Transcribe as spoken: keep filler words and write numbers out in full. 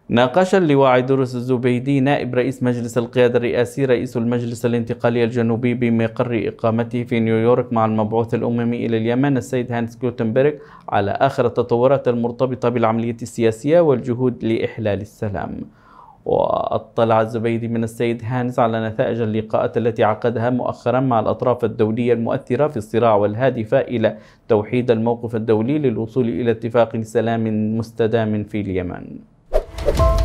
ناقش اللواء عيدروس الزبيدي نائب رئيس مجلس القيادة الرئاسي رئيس المجلس الانتقالي الجنوبي بمقر إقامته في نيويورك مع المبعوث الأممي إلى اليمن السيد هانس جلوتنبرغ على آخر التطورات المرتبطة بالعملية السياسية والجهود لإحلال السلام. واطلع الزبيدي من السيد هانس على نتائج اللقاءات التي عقدها مؤخرا مع الأطراف الدولية المؤثرة في الصراع والهادفة إلى توحيد الموقف الدولي للوصول إلى اتفاق سلام مستدام في اليمن.